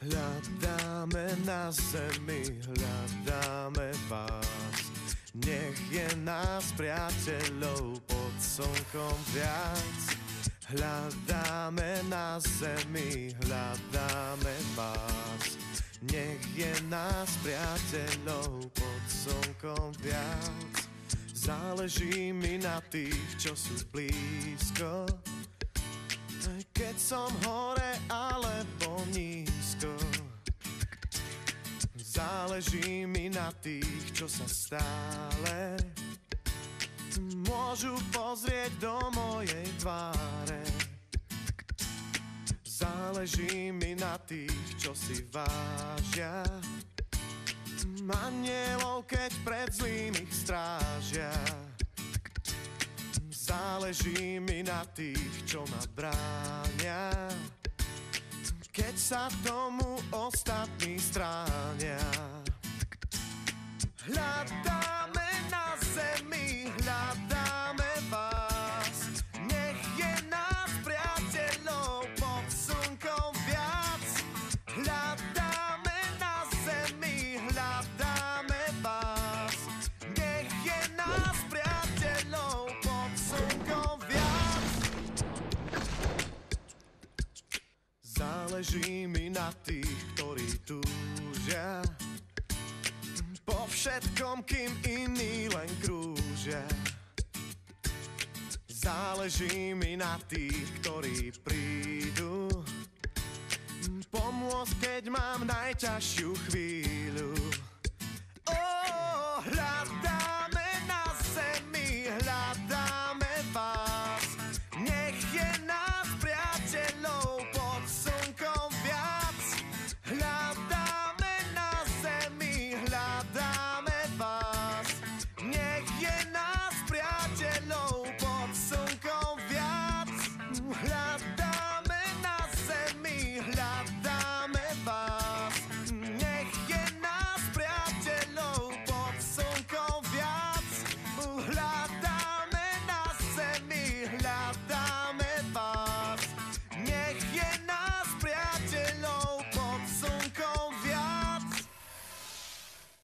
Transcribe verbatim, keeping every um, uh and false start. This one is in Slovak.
Hľadáme na zemi, hľadáme vás. Nech je nás priateľov pod slnkom viac. Hľadáme na zemi, hľadáme vás. Nech je nás priateľov pod slnkom viac. Záleží mi na tých, čo sú blízko, aj keď som hore alebo nízko. Záleží mi na tých, čo sa stále môžu pozrieť do mojej tváre. Záleží mi na tých, čo si vážia anielov, keď pred zlým ich strážia. Záleží mi na tých, čo ma bránia, keď sa tomu ostatní stránia. Hľadáme na zemi, hľadáme vás. Nech je nás priateľov pod slnkom viac. Hľadáme na zemi, hľadáme vás. Nech je nás priateľov pod slnkom viac. Záleží mi na tých, ktorí túžia po všetkom, kým iní len krúžia. Záleží mi na tých, ktorí prídu pomôcť, keď mám najťažšiu chvíľu.